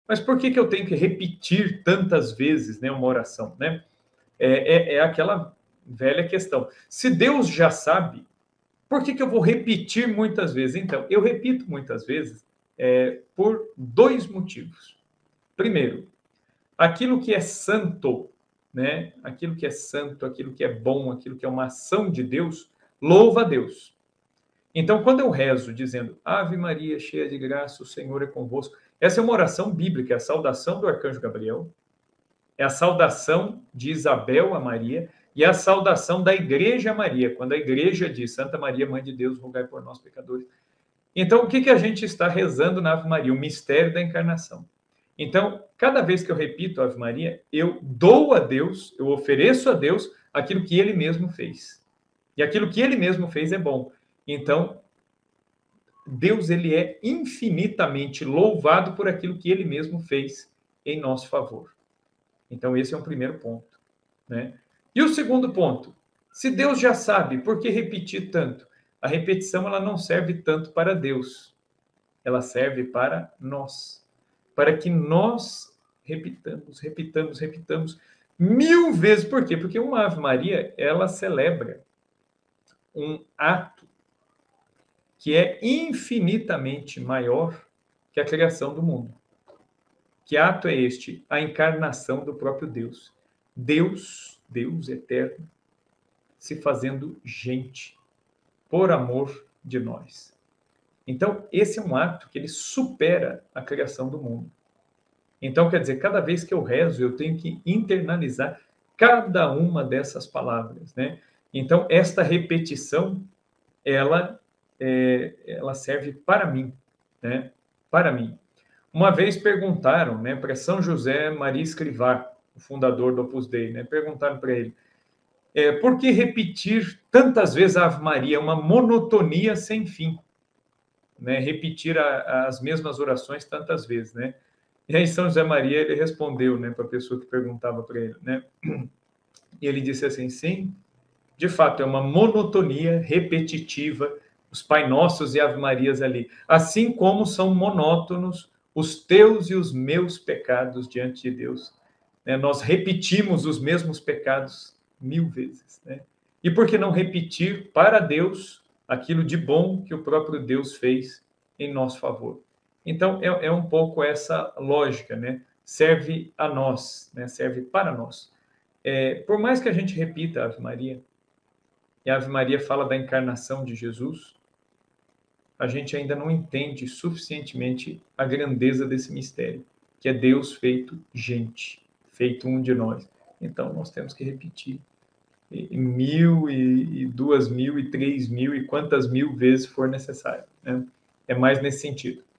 Mas por que eu tenho que repetir tantas vezes, né, uma oração, né? É aquela velha questão. Se Deus já sabe, por que eu vou repetir muitas vezes? Então, eu repito muitas vezes por dois motivos. Primeiro, aquilo que é santo, né? Aquilo que é santo, aquilo que é bom, aquilo que é uma ação de Deus, louva a Deus. Então, quando eu rezo dizendo Ave Maria, cheia de graça, o Senhor é convosco, essa é uma oração bíblica, é a saudação do arcanjo Gabriel, é a saudação de Isabel a Maria e a saudação da igreja a Maria, quando a igreja diz Santa Maria, Mãe de Deus, rogai por nós, pecadores. Então, o que a gente está rezando na Ave Maria? O mistério da encarnação. Então, cada vez que eu repito a Ave Maria, eu dou a Deus, eu ofereço a Deus aquilo que Ele mesmo fez. E aquilo que Ele mesmo fez é bom. Então, Deus ele é infinitamente louvado por aquilo que Ele mesmo fez em nosso favor. Então, esse é o primeiro ponto, né? E o segundo ponto, se Deus já sabe, por que repetir tanto? A repetição ela não serve tanto para Deus, ela serve para nós, para que nós repitamos 1000 vezes. Por quê? Porque uma Ave Maria, ela celebra um ato que é infinitamente maior que a criação do mundo. Que ato é este? A encarnação do próprio Deus. Deus eterno, se fazendo gente, por amor de nós. Então, esse é um ato que ele supera a criação do mundo. Então, quer dizer, cada vez que eu rezo, eu tenho que internalizar cada uma dessas palavras, né? Então, esta repetição, ela serve para mim, né? Para mim. Uma vez perguntaram, né, para São José Maria Escrivá, o fundador do Opus Dei, né? Perguntaram para ele, por que repetir tantas vezes a Ave Maria? Uma monotonia sem fim, né? Repetir as mesmas orações tantas vezes, né? E aí São José Maria ele respondeu, né, para a pessoa que perguntava para ele, né? E ele disse assim: sim, de fato é uma monotonia repetitiva, os Pai Nossos e Ave Marias ali, assim como são monótonos os teus e os meus pecados diante de Deus. Né? Nós repetimos os mesmos pecados 1000 vezes, né? E por que não repetir para Deus aquilo de bom que o próprio Deus fez em nosso favor? Então, é um pouco essa lógica, né? Serve a nós, né? Serve para nós. Por mais que a gente repita a Ave Maria, e a Ave Maria fala da encarnação de Jesus, a gente ainda não entende suficientemente a grandeza desse mistério, que é Deus feito gente, feito um de nós. Então, nós temos que repetir 1000 e 2000 e 3000 e quantas mil vezes for necessário, né? É mais nesse sentido.